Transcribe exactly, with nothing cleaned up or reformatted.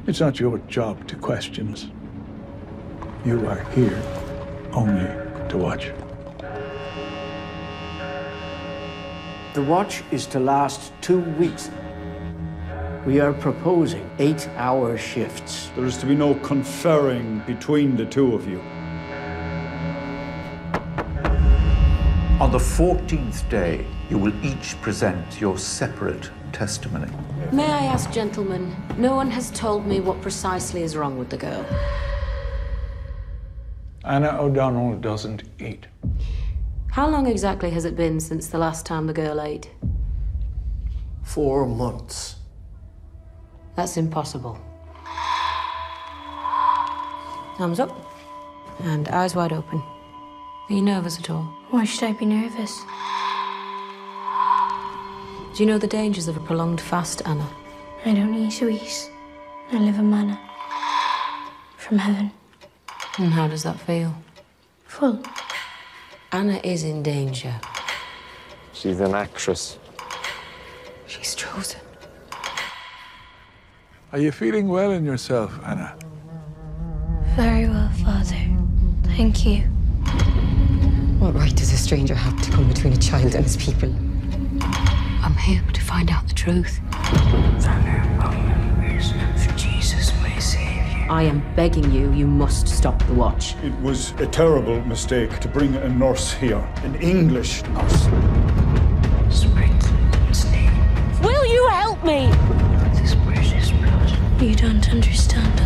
It's not your job to question us. You are here only to watch. The watch is to last two weeks. We are proposing eight-hour shifts. There is to be no conferring between the two of you. On the fourteenth day, you will each present your separate testimony. May I ask, gentlemen, no one has told me what precisely is wrong with the girl. Anna O'Donnell doesn't eat. How long exactly has it been since the last time the girl ate? Four months. That's impossible. Thumbs up. And eyes wide open. Are you nervous at all? Why should I be nervous? Do you know the dangers of a prolonged fast, Anna? I don't eat sweets. I live on manna. From heaven. And how does that feel? Full. Anna is in danger. She's an actress. She's chosen. Are you feeling well in yourself, Anna? Very well, Father. Thank you. What right does a stranger have to come between a child and his people? I'm here to find out the truth. For Jesus may save you. I am begging you, you must stop the watch. It was a terrible mistake to bring a nurse here, an English nurse. Will you help me? You don't understand.